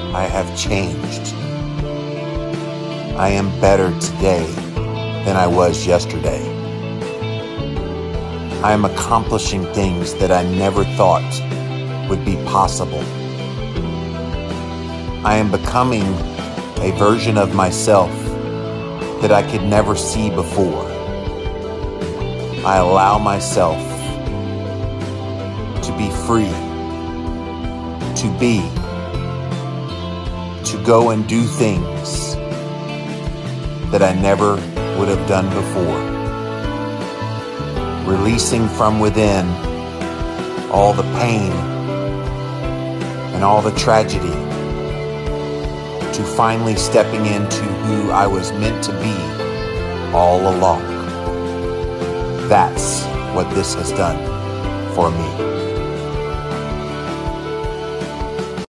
I have changed. I am better today than I was yesterday. I am accomplishing things that I never thought would be possible. I am becoming a version of myself that I could never see before. I allow myself to be free, to go and do things that I never would have done before. Releasing from within all the pain and all the tragedy, to finally stepping into who I was meant to be all along. That's what this has done for me.